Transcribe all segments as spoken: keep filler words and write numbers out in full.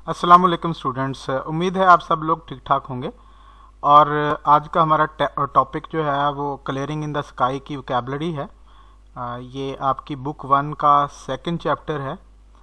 अस्सलाम वालेकुम स्टूडेंट्स, उम्मीद है आप सब लोग ठीक ठाक होंगे। और आज का हमारा टॉपिक जो है वो क्लियरिंग इन द स्काई की वोकैबुलरी है। आ, ये आपकी बुक वन का सेकंड चैप्टर है।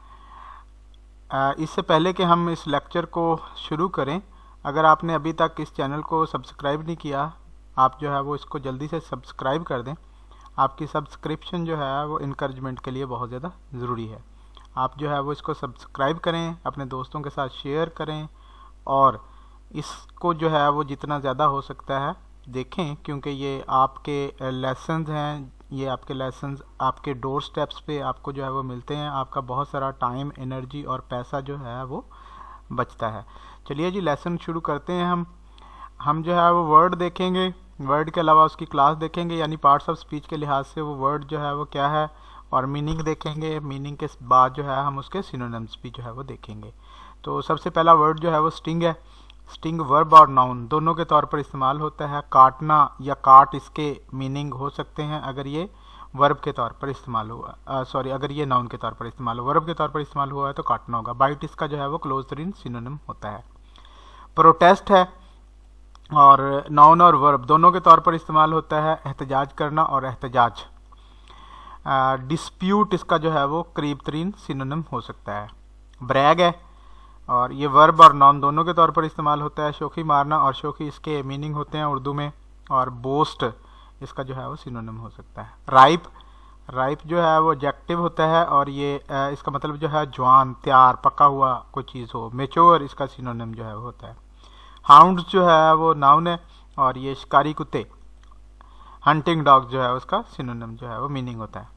आ, इससे पहले कि हम इस लेक्चर को शुरू करें, अगर आपने अभी तक इस चैनल को सब्सक्राइब नहीं किया, आप जो है वो इसको जल्दी से सब्सक्राइब कर दें। आपकी सब्सक्रिप्शन जो है वो इनकरेजमेंट के लिए बहुत ज़्यादा ज़रूरी है। आप जो है वो इसको सब्सक्राइब करें, अपने दोस्तों के साथ शेयर करें और इसको जो है वो जितना ज़्यादा हो सकता है देखें, क्योंकि ये आपके लेसन्स हैं। ये आपके लेसन्स आपके डोर स्टेप्स पे आपको जो है वो मिलते हैं। आपका बहुत सारा टाइम, एनर्जी और पैसा जो है वो बचता है। चलिए जी, लेसन शुरू करते हैं। हम हम जो है वो वर्ड देखेंगे, वर्ड के अलावा उसकी क्लास देखेंगे, यानी पार्ट्स ऑफ स्पीच के लिहाज से वो वर्ड जो है वो क्या है, और मीनिंग देखेंगे। मीनिंग के बाद जो है हम उसके सिनोनिम्स भी जो है वो देखेंगे। तो सबसे पहला वर्ड जो है वो स्टिंग है। स्टिंग वर्ब और नाउन दोनों के तौर पर इस्तेमाल होता है। काटना या काट इसके मीनिंग हो सकते हैं अगर ये वर्ब के तौर पर इस्तेमाल हुआ, सॉरी अगर ये नाउन के तौर पर इस्तेमाल हुआ। वर्ब के तौर पर इस्तेमाल हुआ है तो काटना होगा। बाइट इसका जो है वो क्लोज तरीन सिनोनिम होता है। प्रोटेस्ट है और नाउन और वर्ब दोनों के तौर पर इस्तेमाल होता है। एहतजाज करना और एहतजाज। डिस्प्यूट uh, इसका जो है वो करीब तरीन सिनोनिम हो सकता है। ब्रैग है और ये वर्ब और नॉन दोनों के तौर पर इस्तेमाल होता है। शोखी मारना और शोखी इसके मीनिंग होते हैं उर्दू में। और बोस्ट इसका जो है वो सिनोनिम हो सकता है। राइप राइप जो है वो एडजेक्टिव होता है और ये uh, इसका मतलब जो है जवान, तैयार, पका हुआ कोई चीज़ हो। मेच्योर इसका सिनोनिम जो है वो होता है। हाउंड्स जो है वो नाउन है और ये शिकारी कुत्ते, हंटिंग डॉग जो है उसका सिनोनिम जो है वो मीनिंग होता है।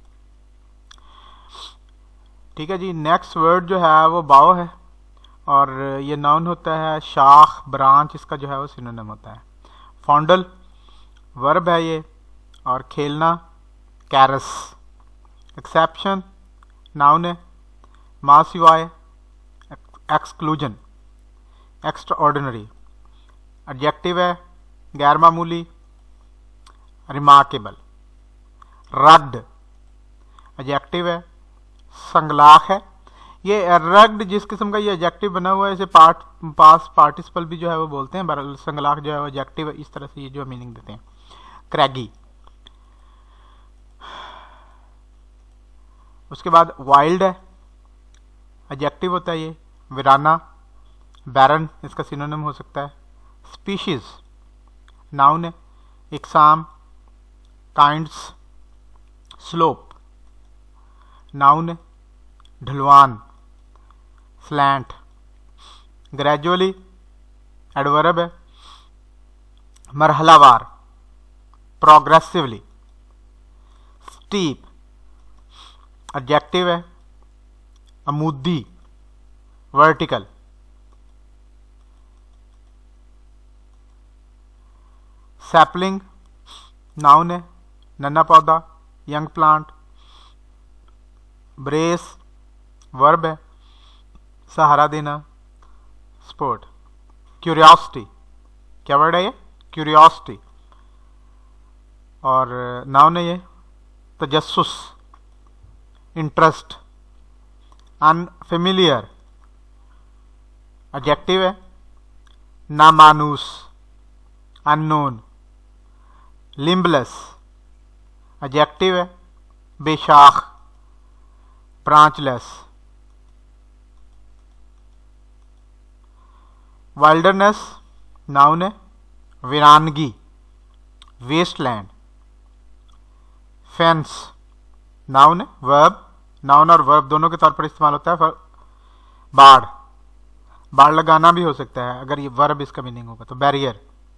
ठीक है जी। नेक्स्ट वर्ड जो है वो बाव है और ये नाउन होता है। शाख, ब्रांच इसका जो है वो सिनोनिम होता है। फॉन्डल वर्ब है ये और खेलना कैरस। एक्सेप्शन नाउन है। मां सिवाय एक्सक्लूजन एक्स्ट्रा ऑर्डिनरी। एडजेक्टिव है गैर मामूली रिमार्केबल। रग्ड एडजेक्टिव है। संगलाख है। ये रग्ड जिस किस्म का ये एडजेक्टिव बना हुआ है इसे पार्ट पास पार्टिसिपल भी जो है वो बोलते हैं। बहरहाल संगलाख जो है वो एडजेक्टिव है। इस तरह से ये जो मीनिंग देते हैं। क्रैगी। उसके बाद वाइल्ड है, एडजेक्टिव होता है ये। वीराना, बैरन इसका सिनोनिम हो सकता है। स्पीशीज नाउन है। इकसाम, काइंड्स। स्लोप नाउन है। ढलवान, स्लैंट। ग्रेजुअली एडवर्ब है। मरहलावार, प्रोग्रेसिवली। स्टीप एडजेक्टिव है। अमूदी, वर्टिकल। सैपलिंग नाउन है। नन्हा पौधा, यंग प्लांट। ब्रेस वर्ब है। सहारा देना, स्पोर्ट। क्यूरियोसिटी क्या वर्ड है ये, क्यूरियोसिटी। और नाउन है ये। तजस्सुस, इंटरेस्ट। अनफेमिलियर एडजेक्टिव है। नामानूस, अननोन। लिम्बलेस एडजेक्टिव है। बेशाख, ब्रांचलेस। वाइल्डरनेस नाउन है। वीरानगी, वेस्टलैंड। फेंस नाउन है। वर्ब, नाउन और वर्ब दोनों के तौर पर इस्तेमाल होता है। बाढ़, बाढ़ लगाना भी हो सकता है अगर ये वर्ब इसका मीनिंग होगा तो। बैरियर।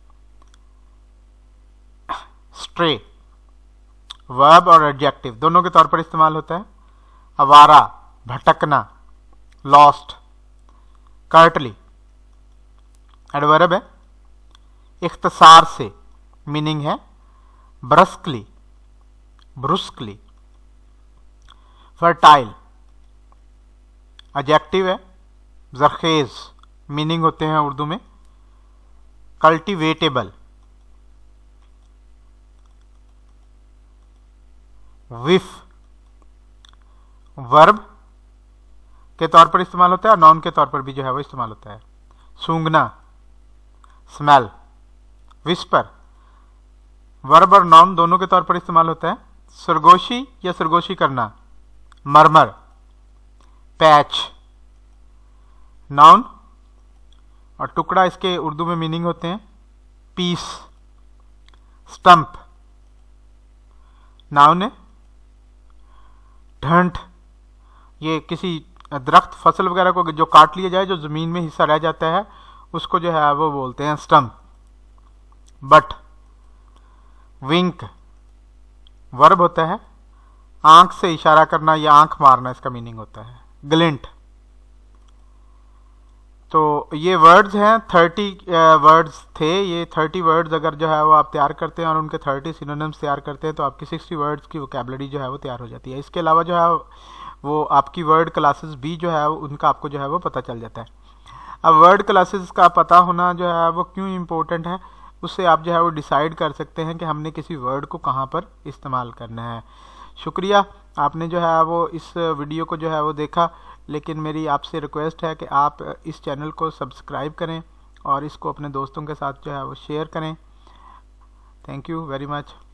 स्ट्रे वर्ब और एडजेक्टिव दोनों के तौर पर इस्तेमाल होता है। आवारा, भटकना, लॉस्ट। कर्टली एडवर्ब है। इख्तिसार से मीनिंग है ब्रस्कली, ब्रुस्कली। फर्टाइल एडजेक्टिव है। जरखेज मीनिंग होते हैं उर्दू में कल्टीवेटेबल। विफ वर्ब, के तौर पर इस्तेमाल होता है और नाउन के तौर पर भी जो है वो इस्तेमाल होता है। सूंघना, स्मेल। विस्पर, वर्ब और नाउन दोनों के तौर पर इस्तेमाल होता है। सरगोशी या सरगोशी करना, मरमर। पैच, नाउन, और टुकड़ा इसके उर्दू में मीनिंग होते हैं पीस। स्टंप, नाउन है। ढंठ, ये किसी दरख्त, फसल वगैरह को जो काट लिया जाए, जो जमीन में हिस्सा रह जाता है, उसको जो है वो बोलते हैं स्टंप। बट, विंक, वर्ब होता है। आंख से इशारा करना या आंख मारना इसका मीनिंग होता है। ग्लिंट। तो ये वर्ड्स हैं, थर्टी वर्ड्स थे। ये थर्टी वर्ड्स अगर जो है वो आप तैयार करते हैं और उनके थर्टी सिनोनिम्स तैयार करते हैं तो आपकी सिक्सटी वर्ड्स की वोकैबुलरी जो है वो तैयार हो जाती है। इसके अलावा जो है वो आपकी वर्ड क्लासेस भी जो है उनका आपको जो है वो पता चल जाता है। अब वर्ड क्लासेस का पता होना जो है वो क्यों इम्पोर्टेंट है, उससे आप जो है वो डिसाइड कर सकते हैं कि हमने किसी वर्ड को कहाँ पर इस्तेमाल करना है। शुक्रिया, आपने जो है वो इस वीडियो को जो है वो देखा, लेकिन मेरी आपसे रिक्वेस्ट है कि आप इस चैनल को सब्सक्राइब करें और इसको अपने दोस्तों के साथ जो है वो शेयर करें। Thank you very much.